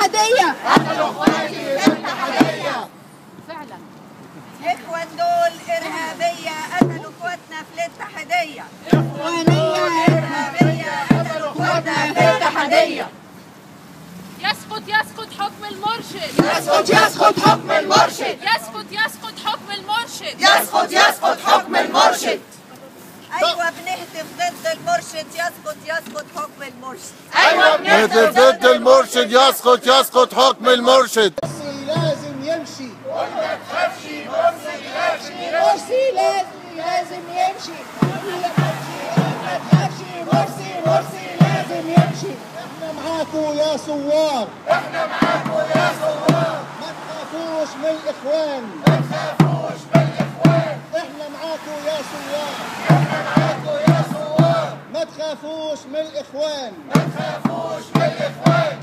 الاتحادية. قتلوا اخواتي في الاتحادية. فعلا الاخوان دول ارهابية قتلوا اخواتنا في الاتحادية. إخوانية ارهابية قتلوا اخواتنا في الاتحادية. يسقط يسقط حكم المرشد. يسقط يسقط حكم المرشد. يسقط يسقط حكم المرشد. يسقط يسقط حكم المرشد. ايوه بنهتف ضد المرشد. يسقط يسقط حكم المرشد. ايوه بنهتف ضد المرشد. يسقط يسقط حكم المرشد. مرسي لازم يمشي. وما تخافش مرسي لازم يمشي. مرسي لازم يمشي. ما تخافش مرسي لازم يمشي. احنا معاكم يا ثوار. احنا معاكم يا ثوار. ما تخافوش من الاخوان. ما تخافوش من الاخوان. احنا معاكم يا ثوار. احنا معاكم يا ثوار. ما تخافوش من الاخوان. ما تخافوش من الاخوان.